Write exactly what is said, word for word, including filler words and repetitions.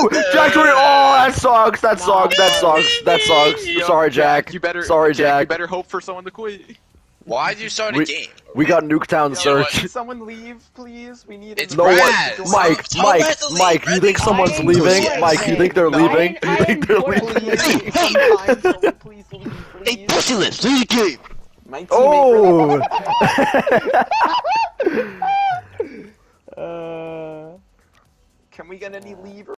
No! Jack, oh, that sucks. That sucks. That sucks. That sucks. Yo, Sorry, Jack. You better. Sorry, Jack. You Jack. better hope for someone to quit. Why'd you start a We- game? We got Nuketown Yo, search. Can someone leave, please? We need. It's No Brad. one. So- Mike, tell Mike, Brad to leave. Mike. You Brad think thinks someone's I'm leaving? bullshit. Mike, you think they're No. leaving? Do you I- think they're I- leaving? Please, Hey, sometime, someone please leave, Hey, please. Pussylips, leave the game. My teammate Oh! Uh. Can we get any leave?